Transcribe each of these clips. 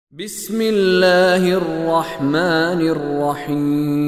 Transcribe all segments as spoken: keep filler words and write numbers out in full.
بسم اللہ الرحمن الرحیم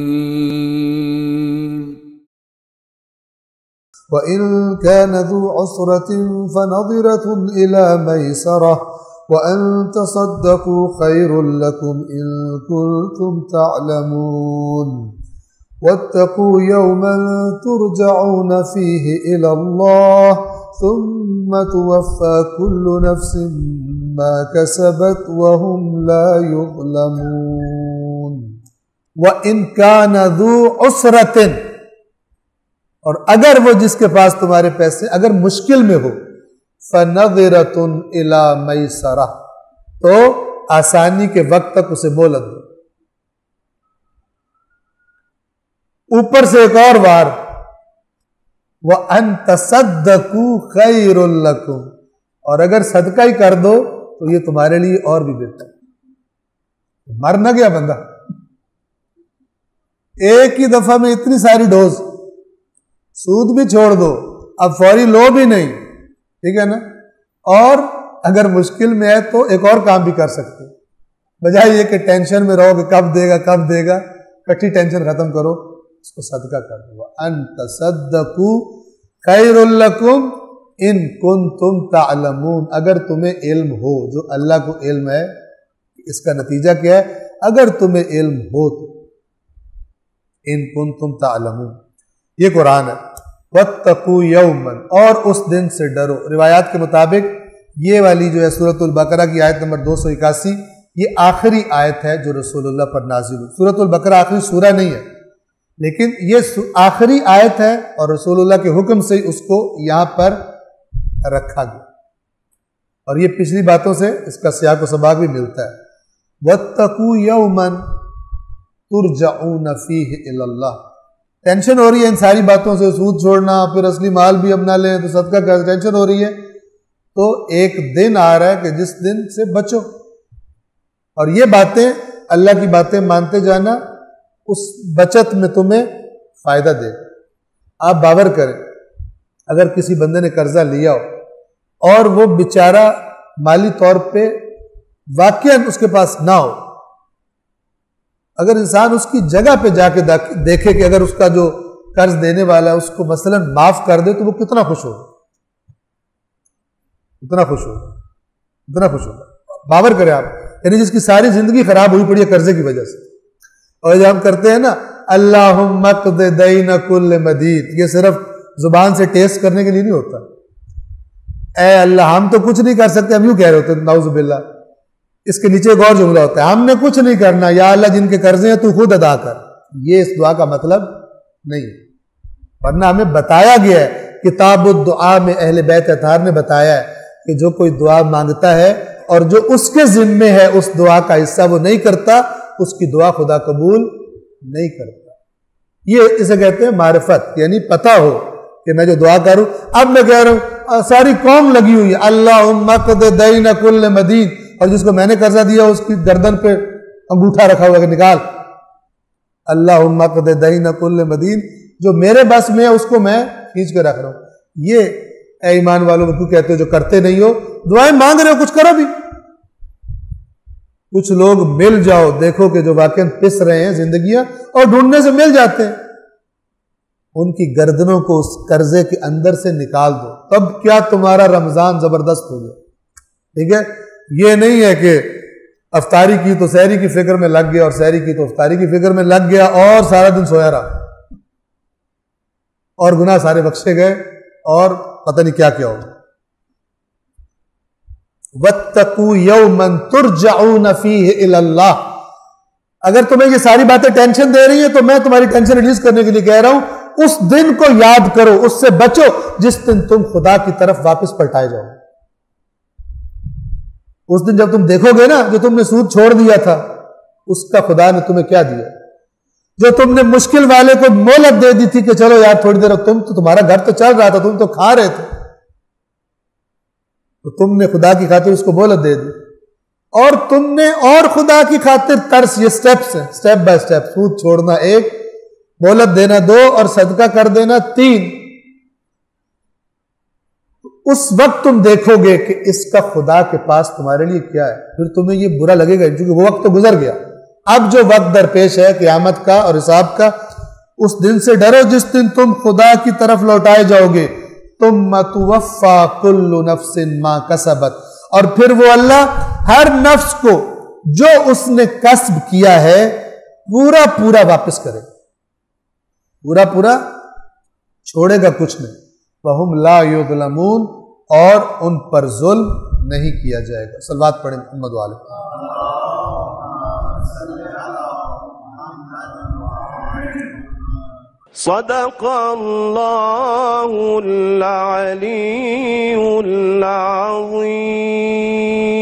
وَإِن كَانَ ذُو عُسْرَةٍ فَنَظِرَةٌ إِلَى مَيْسَرَةٍ وَأَن تَصَدَّقُوا خَيْرٌ لَكُمْ إِن كُنتُمْ تَعْلَمُونَ وَاتَّقُوا يَوْمًا تُرْجَعُونَ فِيهِ إِلَى اللَّهِ ثُمَّ تُوَفَّى كُلُّ نَفْسٍ مَا كَسَبَتْ وَهُمْ لَا يُظْلَمُونَ وَإِن كَانَ ذُو عُسْرَةٍ، اور اگر وہ جس کے پاس تمہارے پیسے اگر مشکل میں ہو، فَنَظِرَةٌ إِلَى مَيْسَرَةٍ، تو آسانی کے وقت تک اسے مہلت دو۔ اوپر سے ایک اور بار، وَأَن تَصَدَّقُوا خَيْرٌ لَكُمْ، اور اگر صدقہ ہی کر دو تو یہ تمہارے لیے اور بھی بہتر۔ مر نہ گیا بندہ، ایک ہی دفعہ میں اتنی ساری ڈوز، سود بھی چھوڑ دو، اب فوری لو بھی نہیں، ٹھیک ہے نا، اور اگر مشکل میں ہے تو ایک اور کام بھی کر سکتے، بجائے یہ کہ ٹینشن میں رہو کہ کب دے گا کب دے گا، کٹھی ٹینشن ختم کرو، اس کو صدقہ کر دو۔ ان تصدقوا خیر لکم ان کنتم تعلمون، اگر تمہیں علم ہو، جو اللہ کو علم ہے، اس کا نتیجہ کیا ہے؟ اگر تمہیں علم ہو تو ان کنتم تعلمون، یہ قرآن ہے۔ وَاتَّقُوا يَوْمًا، اور اس دن سے ڈرو۔ روایات کے مطابق یہ والی جو ہے سورۃ البقرہ کی آیت نمبر دو سو اکاسی، یہ آخری آیت ہے جو رسول اللہ پر نازل ہوئی۔ سورۃ البقرہ آخری سورہ نہیں ہے، لیکن یہ آخری آیت ہے اور رسول اللہ کے حکم سے اس کو یہاں پر رکھا گیا، اور یہ پچھلی باتوں سے اس کا سیاق و سباق بھی ملتا ہے۔ وَاتَّقُوا يَوْمًا تُرْجَعُونَ فِيهِ إِلَى اللَّهِ، ٹینشن ہو رہی ہے ان ساری باتوں سے، سود چھوڑنا، پھر اصلی مال بھی اب نہ لیں تو صدقہ کا ٹینشن ہو رہی ہے، تو ایک دن آ رہا ہے کہ جس دن سے بچو، اور یہ باتیں اللہ کی باتیں مانتے جانا اس بچت میں تمہیں فائدہ دے گا۔ آپ باور کریں، اگر کسی بندے نے قرضہ لیا ہو اور وہ بیچارہ مالی طور پہ واقعاً اس کے پاس نہ ہو، اگر انسان اس کی جگہ پہ جا کے دیکھے کہ اگر اس کا جو قرض دینے والا ہے اس کو مثلاً معاف کر دے تو وہ کتنا خوش ہوگا، اتنا خوش ہوگا اتنا خوش ہوگا باور کریں آپ، یعنی جس کی ساری زندگی خراب ہوئی پڑی ہے قرضے کی وجہ سے، اور جب ہم کرتے ہیں نا اللہم اقض دین کل مدین، یہ صرف زبان سے ٹیسٹ کرنے کے لیے نہیں ہوتا، اے اللہ ہم تو کچھ نہیں کر سکتے، ہم یوں کہہ رہے ہوتے ہیں نعوذ باللہ۔ اس کے نیچے ایک اور جملہ ہوتا ہے، ہم نے کچھ نہیں کرنا، یا اللہ جن کے قرضے ہیں تو خود ادا کر، یہ اس دعا کا مطلب نہیں، ورنہ ہمیں بتایا گیا ہے، کتاب الدعا میں اہل بیت اطہار نے بتایا ہے کہ جو کوئی دعا مانگتا ہے اور جو اس کے ذمے ہے اس دعا کا حصہ وہ نہیں کرتا، اس کی دعا خدا قبول نہیں کرتا۔ یہ اسے کہتے ہیں معرفت، یعنی پتہ ہو کہ میں جو دعا کروں، اب میں کہہ رہا ہوں ساری قوم لگی ہوئی ہے اللہم اقض دین کل مدین، اور جس کو میں نے قرضہ دیا اس کی گردن پہ انگوٹھا رکھا ہوا کہ نکال، اللہم اقض دین کل مدین، جو میرے بس میں ہے اس کو میں کھینچ کے رکھ رہا ہوں۔ یہ اے ایمان والوں میں کیوں کہتے ہو جو کرتے نہیں ہو، دعائیں مانگ رہے ہو کچھ کرو بھی۔ کچھ لوگ مل جاؤ، دیکھو کہ جو واقعاً پس رہے ہیں زندگیاں اور ڈھونڈنے سے مل جاتے ہیں، ان کی گردنوں کو اس قرضے کے اندر سے نکال دو، تب کیا تمہارا رمضان زبردست ہو گیا، ٹھیک ہے؟ یہ نہیں ہے کہ افطاری کی تو سحری کی فکر میں لگ گیا اور سحری کی تو افطاری کی فکر میں لگ گیا اور سارا دن سویا رہا اور گناہ سارے بخشے گئے اور پتہ نہیں کیا کیا ہوگا۔ وَاتَّقُوا يَوْمًا تُرْجَعُونَ فِيهِ إِلَى اللَّهِ، اگر تمہیں یہ ساری باتیں ٹینشن دے رہی ہیں تو میں تمہاری ٹینشن ریلیز کرنے کے لیے کہہ رہا ہوں، اس دن کو یاد کرو، اس سے بچو جس دن تم خدا کی طرف واپس پلٹائے جاؤ۔ اس دن جب تم دیکھو گے نا جو تم نے سود چھوڑ دیا تھا، اس کا خدا نے تمہیں کیا دیا، جو تم نے مشکل والے کو مہلت دے دی تھی کہ چلو یار تھوڑی دیر، تم تو تمہارا گھر تو چل رہا تھا، تم تو کھا رہے تھے، تو تم نے خدا کی خاطر اس کو مہلت دے دی، اور تم نے اور خدا کی خاطر ترس، یہ سٹیپس ہیں، سٹیپ بائی سٹیپ، سود چھوڑنا ایک، مہلت دینا دو، اور صدقہ کر دینا تین۔ اس وقت تم دیکھو گے کہ اس کا خدا کے پاس تمہارے لیے کیا ہے، پھر تمہیں یہ برا لگے گا کیونکہ وہ وقت تو گزر گیا. اب جو وقت درپیش ہے قیامت کا اور حساب کا، اس دن سے ڈرو جس دن تم خدا کی طرف لوٹائے جاؤ گے. ثم توفی کل نفس ما کسبت، اور پھر وہ اللہ ہر نفس کو جو اس نے کسب کیا ہے پورا پورا واپس کرے، پورا پورا چھوڑے گا کچھ نہیں. وَهُمْ لَا يُظْلَمُونَ، اور ان پر ظلم نہیں کیا جائے گا. صلوات پڑھیں محمد و آلہ. صدق اللہ العلی العظیم.